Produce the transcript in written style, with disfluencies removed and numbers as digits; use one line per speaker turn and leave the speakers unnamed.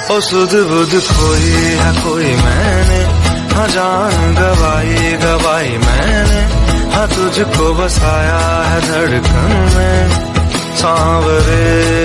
ओ सुध बुध खोई है कोई मैंने, हाँ जान गवाई गवाई मैंने, हाँ तुझको बसाया है धड़कन में। सांवरे